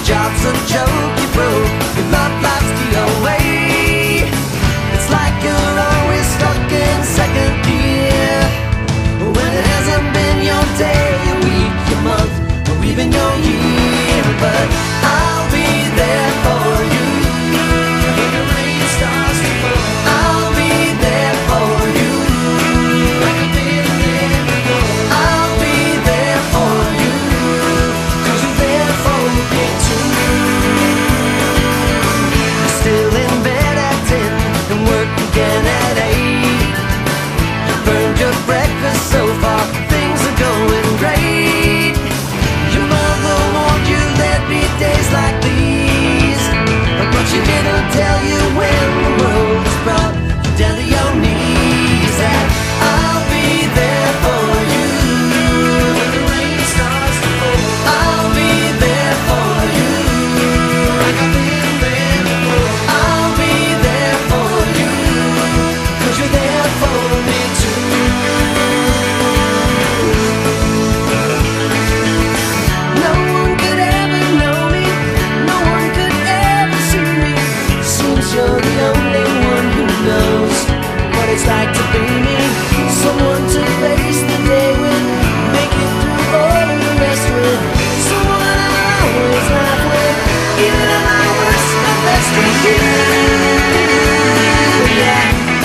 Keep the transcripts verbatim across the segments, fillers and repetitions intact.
job's a joke, you broke, your love life's the away. It's like you're always stuck in second gear, when it hasn't been your day, your week, your month, or even your year. But I'll be there for you when the rain starts to fall. I'll be there for you like I've been there before. I'll be there for you, 'cause you're there for me too. You're still in bed at ten and work again at eight. Burned your breakfast so far, things are going great. Your mother warned you there'd be days like these, but she didn't tell you when the world has brought you down to your knees. That I'll be there for you when the rain starts to fall. I'll be there for you like I've been there before. I'll be there for you, 'cause you're there for me too. No one could ever know me, no one could ever see me. Seems you're the only one who knows what it's like to be me. Someone to face the day with, make it through all of the rest with. Someone I always laugh with, even at my worst, my best with you. Yeah.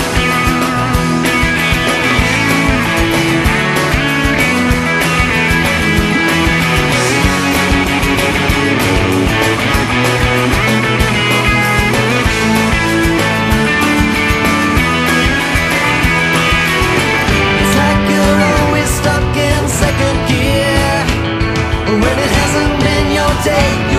It's like you're always stuck in second gear, when it hasn't been your day.